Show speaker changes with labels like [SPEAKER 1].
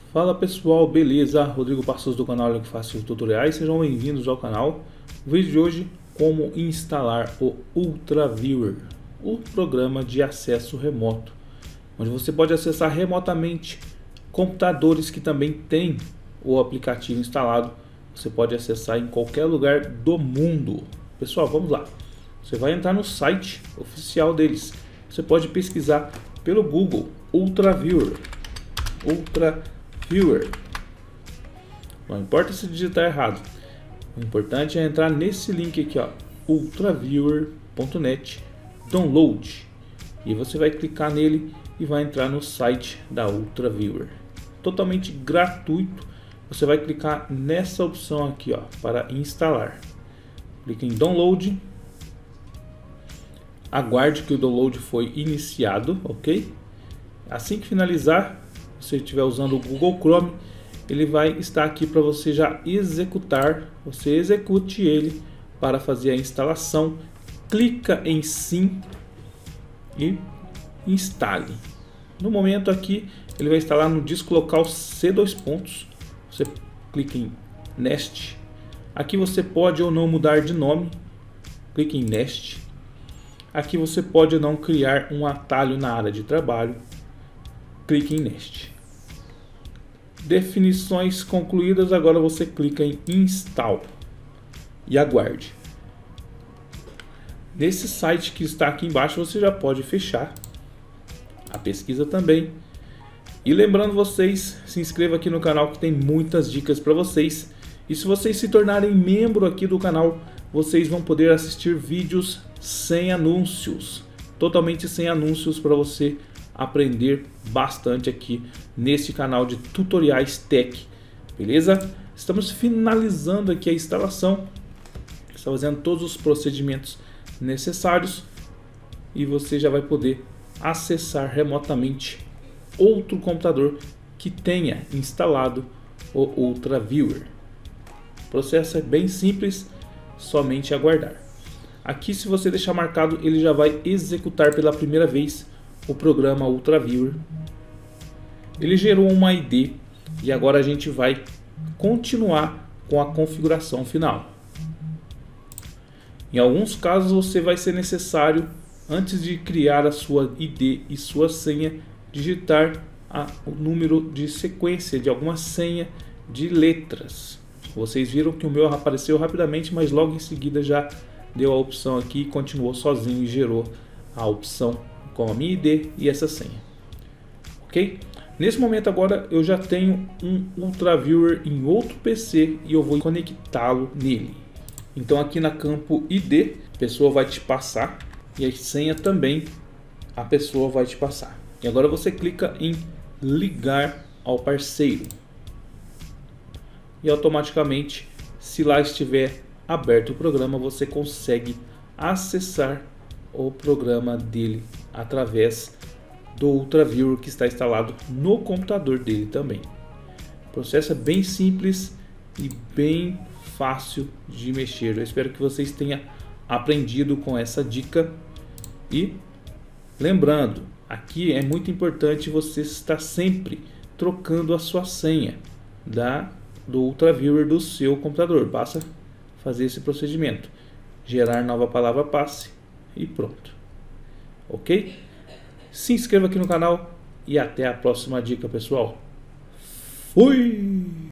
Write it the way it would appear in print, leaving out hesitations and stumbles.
[SPEAKER 1] Fala pessoal, beleza? Rodrigo Passos do canal Olha que Fácil Tutoriais, sejam bem-vindos ao canal. O vídeo de hoje, como instalar o UltraViewer, o programa de acesso remoto, onde você pode acessar remotamente computadores que também têm o aplicativo instalado. Você pode acessar em qualquer lugar do mundo. Pessoal, vamos lá. Você vai entrar no site oficial deles. Você pode pesquisar pelo Google UltraViewer. Não importa se digitar errado. O importante é entrar nesse link aqui, ó, ultraviewer.net download. E você vai clicar nele e vai entrar no site da UltraViewer. Totalmente gratuito. Você vai clicar nessa opção aqui, ó, para instalar. Clique em download. Aguarde que o download foi iniciado, ok? Assim que finalizar, se você estiver usando o Google Chrome, ele vai estar aqui para você já executar. Você execute ele para fazer a instalação. Clica em sim e instale. No momento aqui, ele vai instalar no disco local C2 pontos. Você clica em Next. Aqui você pode ou não mudar de nome. Clique em Next. Aqui você pode ou não criar um atalho na área de trabalho. Clique em Next. Definições concluídas. Agora você clica em Install e aguarde. Nesse site que está aqui embaixo você já pode fechar a pesquisa também. E lembrando vocês, se inscreva aqui no canal que tem muitas dicas para vocês. E se vocês se tornarem membro aqui do canal, vocês vão poder assistir vídeos sem anúncios, totalmente sem anúncios, para você aprender bastante aqui nesse canal de tutoriais tech, beleza? Estamos finalizando aqui a instalação, está fazendo todos os procedimentos necessários e você já vai poder acessar remotamente outro computador que tenha instalado o UltraViewer. O processo é bem simples, somente aguardar. Aqui, se você deixar marcado, ele já vai executar pela primeira vez o programa UltraViewer. Ele gerou uma ID e agora a gente vai continuar com a configuração final. Em alguns casos você vai ser necessário, antes de criar a sua ID e sua senha, digitar o número de sequência de alguma senha de letras. Vocês viram que o meu apareceu rapidamente, mas logo em seguida já deu a opção aqui e continuou sozinho e gerou a opção com a minha ID e essa senha, ok? Nesse momento agora eu já tenho um UltraViewer em outro PC e eu vou conectá-lo nele. Então aqui na campo ID, a pessoa vai te passar e a senha também a pessoa vai te passar. E agora você clica em ligar ao parceiro. E automaticamente, se lá estiver aberto o programa, você consegue acessar o programa dele através do UltraViewer que está instalado no computador dele também. O processo é bem simples e bem fácil de mexer. Eu espero que vocês tenham aprendido com essa dica. E lembrando, aqui é muito importante você estar sempre trocando a sua senha do UltraViewer do seu computador. Basta fazer esse procedimento, gerar nova palavra passe e pronto, ok? Se inscreva aqui no canal e até a próxima dica, pessoal. Fui!